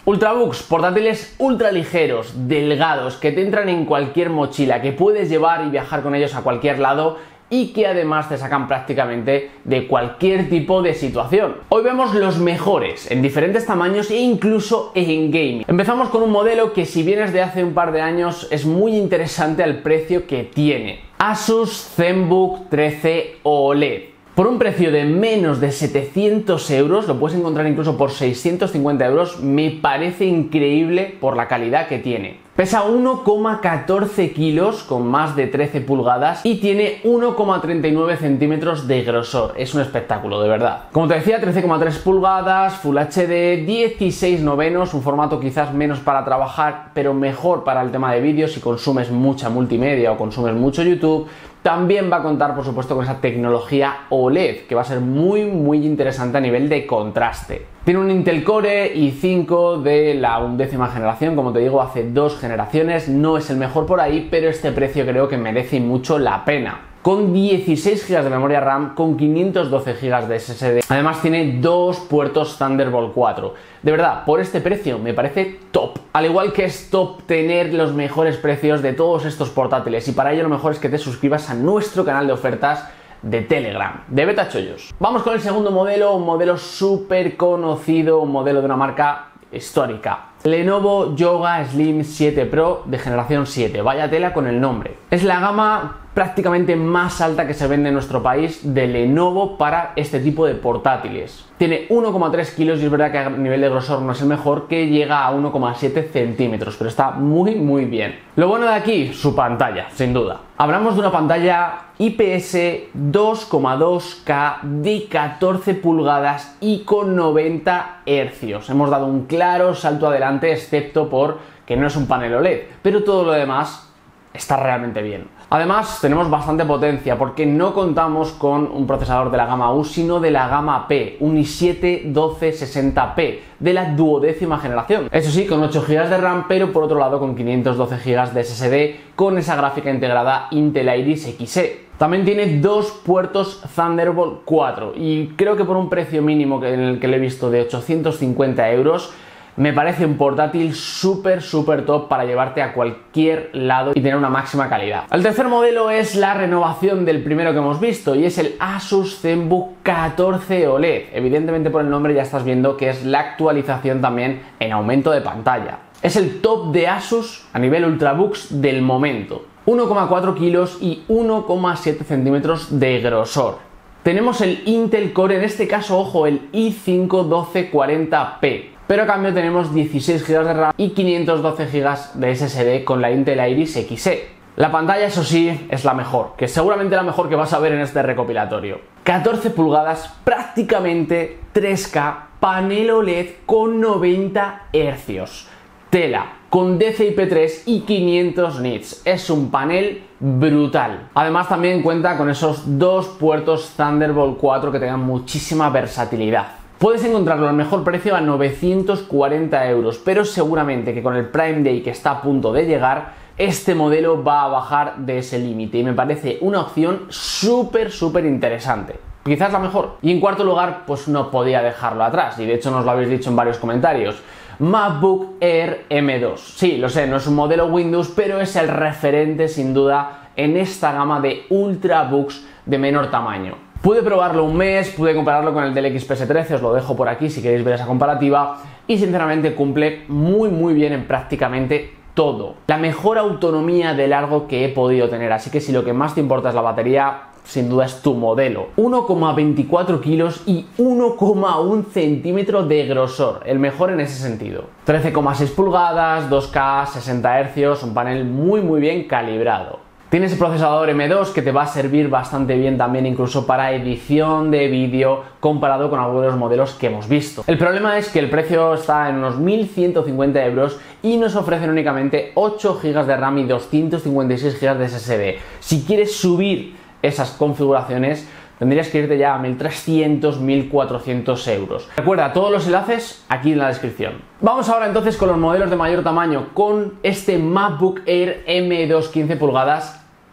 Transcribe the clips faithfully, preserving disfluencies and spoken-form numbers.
Ultrabooks, portátiles ultra ligeros, delgados, que te entran en cualquier mochila, que puedes llevar y viajar con ellos a cualquier lado y que además te sacan prácticamente de cualquier tipo de situación. Hoy vemos los mejores en diferentes tamaños e incluso en gaming. Empezamos con un modelo que, si bien es de hace un par de años, es muy interesante al precio que tiene. Asus ZenBook trece O L E D. Por un precio de menos de setecientos euros, lo puedes encontrar incluso por seiscientos cincuenta euros, me parece increíble por la calidad que tiene. Pesa uno coma catorce kilos con más de trece pulgadas y tiene uno coma treinta y nueve centímetros de grosor. Es un espectáculo, de verdad. Como te decía, trece coma tres pulgadas, Full H D, dieciséis novenos, un formato quizás menos para trabajar, pero mejor para el tema de vídeos si consumes mucha multimedia o consumes mucho YouTube. También va a contar, por supuesto, con esa tecnología O L E D, que va a ser muy, muy interesante a nivel de contraste. Tiene un Intel Core i cinco de la undécima generación, como te digo, hace dos generaciones. No es el mejor por ahí, pero este precio creo que merece mucho la pena. Con dieciséis gigas de memoria RAM, con quinientos doce gigas de S S D. Además tiene dos puertos Thunderbolt cuatro. De verdad, por este precio me parece top. Al igual que es top tener los mejores precios de todos estos portátiles. Y para ello lo mejor es que te suscribas a nuestro canal de ofertas de Telegram, de Betachollos. Vamos con el segundo modelo, un modelo súper conocido, un modelo de una marca histórica. Lenovo Yoga Slim siete Pro de generación siete. Vaya tela con el nombre. Es la gama prácticamente más alta que se vende en nuestro país de Lenovo para este tipo de portátiles. Tiene uno coma tres kilos y es verdad que a nivel de grosor no es el mejor, que llega a uno coma siete centímetros, pero está muy muy bien. Lo bueno de aquí, su pantalla, sin duda. Hablamos de una pantalla I P S dos coma dos K de catorce pulgadas y con noventa hercios. Hemos dado un claro salto adelante, excepto por que no es un panel O L E D, pero todo lo demás está realmente bien. Además tenemos bastante potencia porque no contamos con un procesador de la gama U, sino de la gama P, un i siete doce sesenta P de la duodécima generación. Eso sí, con ocho gigas de RAM, pero por otro lado con quinientos doce gigas de S S D con esa gráfica integrada Intel Iris X E. También tiene dos puertos Thunderbolt cuatro y creo que por un precio mínimo que en el que lo he visto de ochocientos cincuenta euros, me parece un portátil súper súper top para llevarte a cualquier lado y tener una máxima calidad. El tercer modelo es la renovación del primero que hemos visto y es el Asus ZenBook catorce O L E D. Evidentemente por el nombre ya estás viendo que es la actualización también en aumento de pantalla. Es el top de Asus a nivel Ultrabooks del momento. uno coma cuatro kilos y uno coma siete centímetros de grosor. Tenemos el Intel Core, en este caso, ojo, el i cinco doce cuarenta P. Pero a cambio tenemos dieciséis gigas de RAM y quinientos doce gigas de S S D con la Intel Iris X E. La pantalla, eso sí, es la mejor, que seguramente la mejor que vas a ver en este recopilatorio. catorce pulgadas, prácticamente tres K, panel O L E D con noventa hercios. Tela, con D C I P tres y quinientos nits. Es un panel brutal. Además también cuenta con esos dos puertos Thunderbolt cuatro que tengan muchísima versatilidad. Puedes encontrarlo al mejor precio a novecientos cuarenta euros, pero seguramente que con el Prime Day que está a punto de llegar, este modelo va a bajar de ese límite y me parece una opción súper súper interesante. Quizás la mejor. Y en cuarto lugar, pues no podía dejarlo atrás, y de hecho nos lo habéis dicho en varios comentarios. MacBook Air M dos. Sí, lo sé, no es un modelo Windows, pero es el referente sin duda en esta gama de Ultrabooks de menor tamaño. Pude probarlo un mes, pude compararlo con el del X P S trece, os lo dejo por aquí si queréis ver esa comparativa, y sinceramente cumple muy muy bien en prácticamente todo. La mejor autonomía de largo que he podido tener, así que si lo que más te importa es la batería, sin duda es tu modelo. uno coma veinticuatro kilos y uno coma uno centímetro de grosor, el mejor en ese sentido. trece coma seis pulgadas, dos K, sesenta hercios, un panel muy muy bien calibrado. Tiene ese procesador M dos que te va a servir bastante bien también incluso para edición de vídeo comparado con algunos de los modelos que hemos visto. El problema es que el precio está en unos mil ciento cincuenta euros y nos ofrecen únicamente ocho gigas de RAM y doscientos cincuenta y seis gigas de S S D. Si quieres subir esas configuraciones, tendrías que irte ya a mil trescientos, mil cuatrocientos euros. Recuerda, todos los enlaces aquí en la descripción. Vamos ahora entonces con los modelos de mayor tamaño, con este MacBook Air M dos quince pulgadas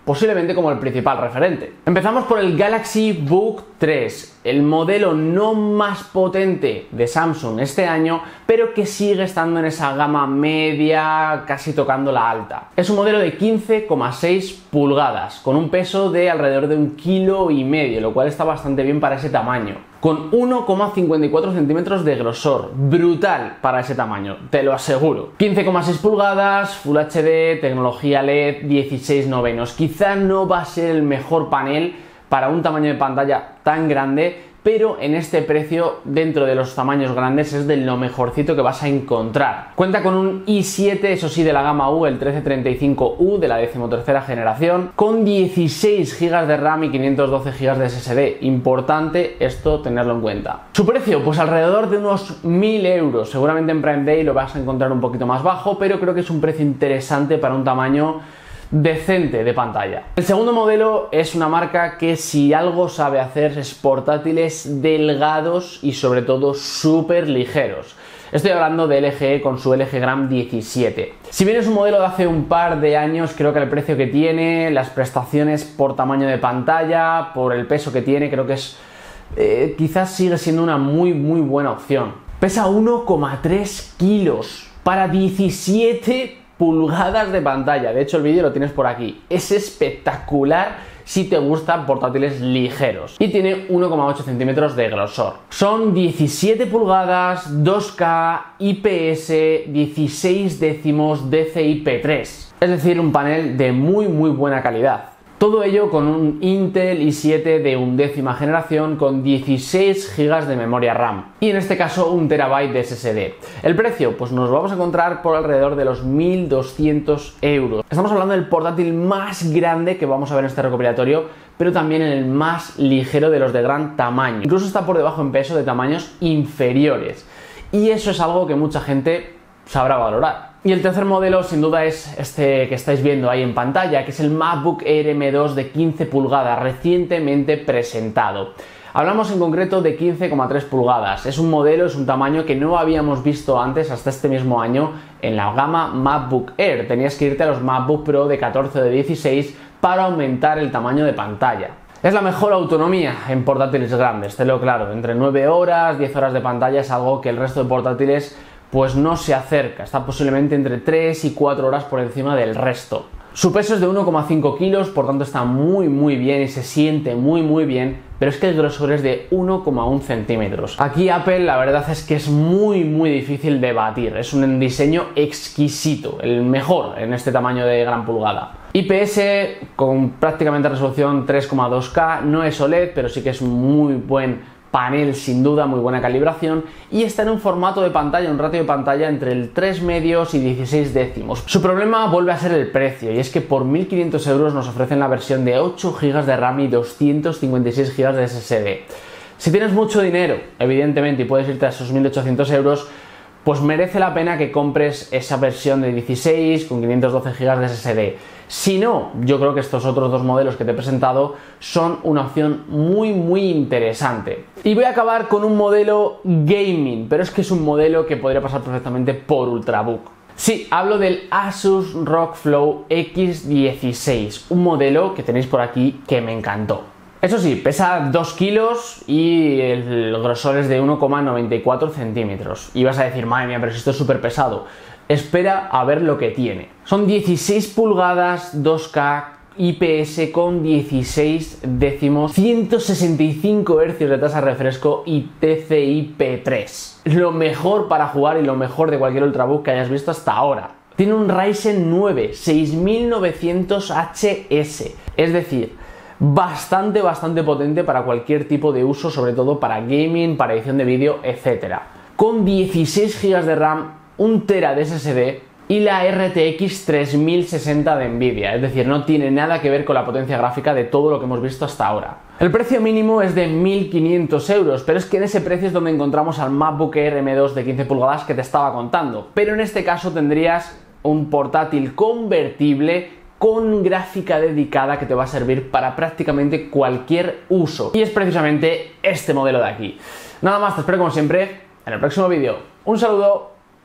posiblemente como el principal referente. Empezamos por el Galaxy Book tres, el modelo no más potente de Samsung este año, pero que sigue estando en esa gama media, casi tocando la alta. Es un modelo de quince coma seis pulgadas, con un peso de alrededor de un kilo y medio, lo cual está bastante bien para ese tamaño. Con uno coma cincuenta y cuatro centímetros de grosor, brutal para ese tamaño, te lo aseguro. quince coma seis pulgadas, Full H D, tecnología L E D, dieciséis novenos. Quizá no va a ser el mejor panel para un tamaño de pantalla tan grande, pero en este precio, dentro de los tamaños grandes, es de lo mejorcito que vas a encontrar. Cuenta con un i siete, eso sí, de la gama U, el trece treinta y cinco U de la decimotercera generación, con dieciséis gigas de RAM y quinientos doce gigas de S S D. Importante esto tenerlo en cuenta. Su precio, pues alrededor de unos mil euros. Seguramente en Prime Day lo vas a encontrar un poquito más bajo, pero creo que es un precio interesante para un tamaño decente de pantalla. El segundo modelo es una marca que, si algo sabe hacer, es portátiles delgados y sobre todo súper ligeros. Estoy hablando de L G con su L G Gram diecisiete. Si bien es un modelo de hace un par de años, creo que el precio que tiene, las prestaciones por tamaño de pantalla, por el peso que tiene, creo que es eh, quizás sigue siendo una muy muy buena opción. Pesa uno coma tres kilos para diecisiete pulgadas de pantalla. De hecho, el vídeo lo tienes por aquí. Es espectacular si te gustan portátiles ligeros. Y tiene uno coma ocho centímetros de grosor. Son diecisiete pulgadas, dos K, I P S, dieciséis décimos, D C I P tres. Es decir, un panel de muy muy buena calidad. Todo ello con un Intel i siete de undécima generación con dieciséis gigas de memoria RAM y en este caso un terabyte de S S D. El precio, pues nos lo vamos a encontrar por alrededor de los mil doscientos euros. Estamos hablando del portátil más grande que vamos a ver en este recopilatorio, pero también en el más ligero de los de gran tamaño. Incluso está por debajo en peso de tamaños inferiores. Y eso es algo que mucha gente sabrá valorar. Y el tercer modelo sin duda es este que estáis viendo ahí en pantalla, que es el MacBook Air M dos de quince pulgadas, recientemente presentado. Hablamos en concreto de quince coma tres pulgadas. Es un modelo, es un tamaño que no habíamos visto antes hasta este mismo año en la gama MacBook Air. Tenías que irte a los MacBook Pro de catorce o de dieciséis para aumentar el tamaño de pantalla. Es la mejor autonomía en portátiles grandes, te lo claro. Entre nueve horas, diez horas de pantalla es algo que el resto de portátiles pues no se acerca, está posiblemente entre tres y cuatro horas por encima del resto. Su peso es de uno coma cinco kilos, por tanto está muy muy bien y se siente muy muy bien, pero es que el grosor es de uno coma uno centímetros. Aquí Apple la verdad es que es muy muy difícil de batir, es un diseño exquisito, el mejor en este tamaño de gran pulgada. I P S con prácticamente resolución tres coma dos K, no es O L E D, pero sí que es un muy buen panel, sin duda, muy buena calibración, y está en un formato de pantalla, un ratio de pantalla entre el tres medios y dieciséis décimos. Su problema vuelve a ser el precio, y es que por mil quinientos euros nos ofrecen la versión de ocho gigas de RAM y doscientos cincuenta y seis gigas de S S D. Si tienes mucho dinero, evidentemente, y puedes irte a esos mil ochocientos euros, pues merece la pena que compres esa versión de dieciséis con quinientos doce gigas de S S D. Si no, yo creo que estos otros dos modelos que te he presentado son una opción muy muy interesante. Y voy a acabar con un modelo gaming, pero es que es un modelo que podría pasar perfectamente por Ultrabook. Sí, hablo del Asus R O G Flow X dieciséis, un modelo que tenéis por aquí que me encantó. Eso sí, pesa dos kilos y el grosor es de uno coma noventa y cuatro centímetros. Y vas a decir, madre mía, pero si esto es súper pesado. Espera a ver lo que tiene. Son dieciséis pulgadas, dos K, I P S con dieciséis décimos, ciento sesenta y cinco hercios de tasa de refresco y D C I P tres. Lo mejor para jugar y lo mejor de cualquier Ultrabook que hayas visto hasta ahora. Tiene un Ryzen nueve seis mil novecientos H S, es decir, bastante, bastante potente para cualquier tipo de uso, sobre todo para gaming, para edición de vídeo, etcétera. Con dieciséis gigas de RAM, un tera de S S D y la R T X tres mil sesenta de Nvidia, es decir, no tiene nada que ver con la potencia gráfica de todo lo que hemos visto hasta ahora. El precio mínimo es de mil quinientos euros, pero es que en ese precio es donde encontramos al MacBook Air M dos de quince pulgadas que te estaba contando, pero en este caso tendrías un portátil convertible con gráfica dedicada que te va a servir para prácticamente cualquier uso. Y es precisamente este modelo de aquí. Nada más, te espero como siempre en el próximo vídeo. Un saludo.